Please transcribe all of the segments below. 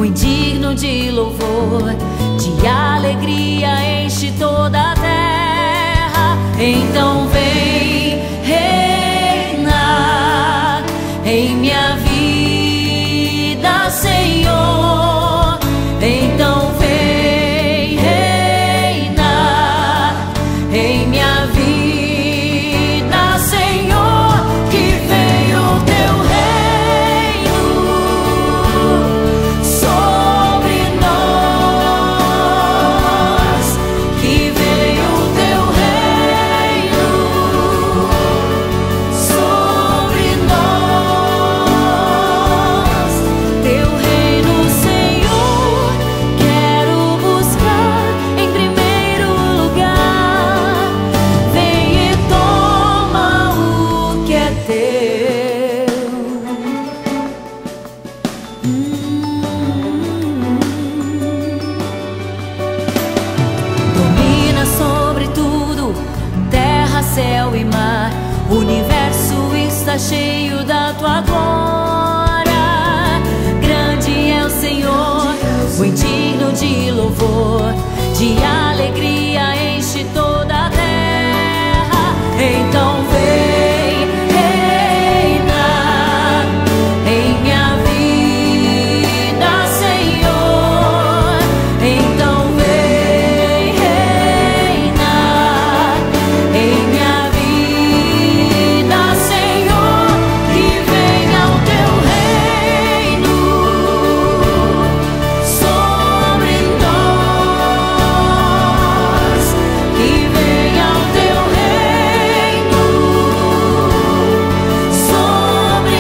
digno de louvor, de alegria enche toda a terra. Então vem reinar em minha vida, Senhor. Então vem reinar em minha vida, Senhor. Que venha o teu reino sobre nós, que venha o teu reino sobre nós. Teu reino, Senhor, quero buscar em primeiro lugar. Vem e toma o que é teu. Domina sobre tudo, terra, céu e mar. O universo está cheio da tua glória. Grande é o Senhor, muito digno de louvor, de alegria enche toda a terra. Então vem reinar em minha vida, Senhor. Então vem reinar em minha vida, Senhor. Que venha o teu reino sobre nós, que venha o teu reino sobre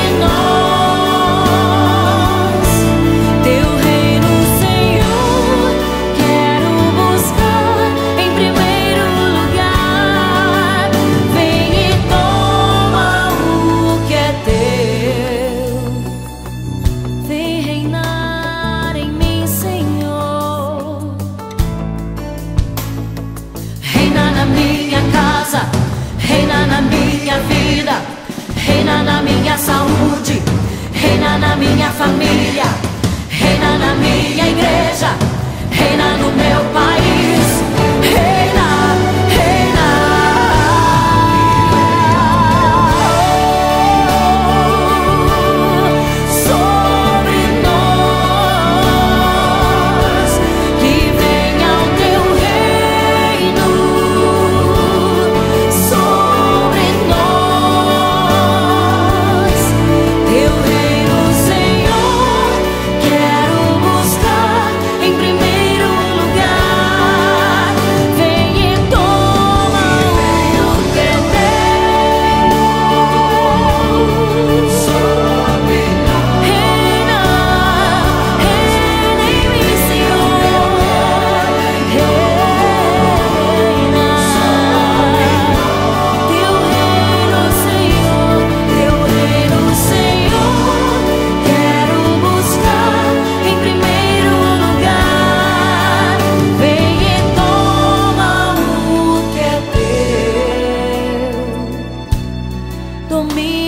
nós. Teu reino, Senhor, quero buscar em primeiro lugar. Vem e toma o que é teu. Vem reinar em mim, Senhor. Reina na minha casa, reina na minha vida, reina na minha saúde, reina na minha família, reina na minha igreja, reina no meu país. Reina, reina sobre nós. Que venha o teu reino sobre nós. Teu reino, Senhor, quero buscar em primeiro lugar. Vem e toma o que é teu sobre nós. Reina, reina em mim, Senhor. Reina. Teu reino, Senhor, teu reino, Senhor, quero buscar em primeiro lugar. Vem e toma o que é teu. Domina